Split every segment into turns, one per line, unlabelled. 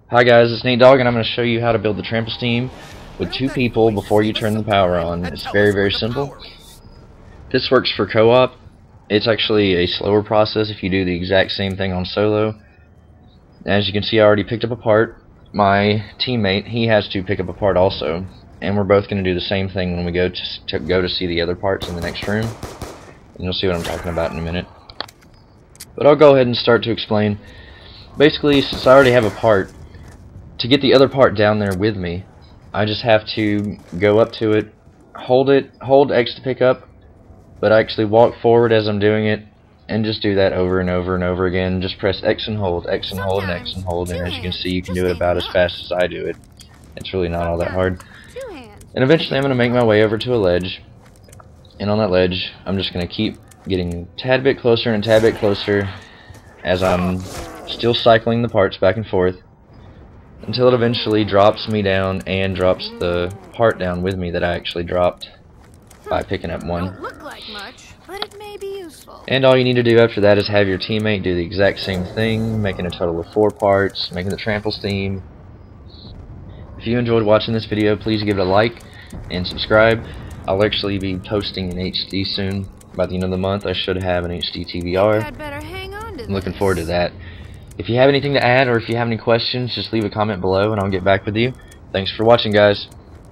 Hi guys, it's Nate Dogg and I'm going to show you how to build the trample steam with 2 people before you turn the power on. It's very simple. This works for co-op. It's actually a slower process if you do the exact same thing on solo. As you can see, I already picked up a part. My teammate, he has to pick up a part also, and we're both going to do the same thing when we go to see the other parts in the next room. And you'll see what I'm talking about in a minute. But I'll go ahead and start to explain. Basically, since I already have a part, to get the other part down there with me, I just have to go up to it, hold X to pick up, but I actually walk forward as I'm doing it, and just do that over and over and over again. Just press X and hold, X and hold, and X and hold, and as you can see, you can do it about as fast as I do it. It's really not all that hard. And eventually I'm going to make my way over to a ledge, and on that ledge, I'm just going to keep getting a tad bit closer and a tad bit closer as I'm still cycling the parts back and forth, until it eventually drops me down and drops the part down with me that I actually dropped by picking up one.
Don't look like much, but it may be useful.
And all you need to do after that is have your teammate do the exact same thing, making a total of 4 parts, making the trample steam. If you enjoyed watching this video, please give it a like and subscribe. I'll actually be posting in HD soon. By the end of the month, I should have an HD TVR.
I'd better hang on to
I'm looking forward to that. If you have anything to add or if you have any questions, just leave a comment below and I'll get back with you. Thanks for watching, guys.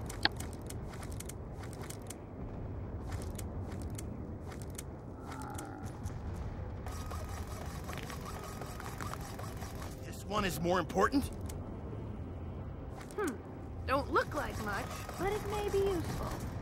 This one is more important?
Don't look like much, but it may be useful.